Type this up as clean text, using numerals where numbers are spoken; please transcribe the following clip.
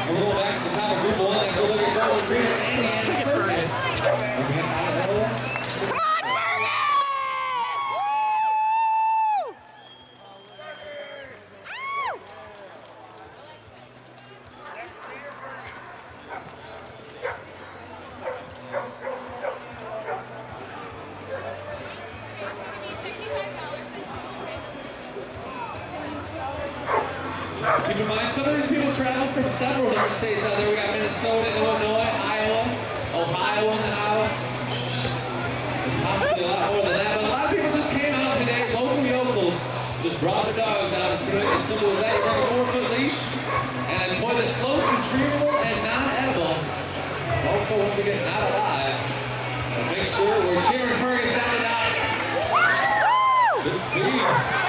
We're going back to the top of group 1 and we'll look at Golden Retriever and Fergus. Come on, Fergus! Keep in mind, some of these people travel from several different states out there. We got Minnesota, Illinois, Iowa, Ohio in the house. Possibly a lot more than that, but a lot of people just came out today. Local yokels just brought the dogs out. It's pretty much as simple as that. You bring a 4-foot leash and a toy that floats, retrievable, and non-edible. Also, once again, not alive. But make sure we're cheering Fergus down and out. Good speed.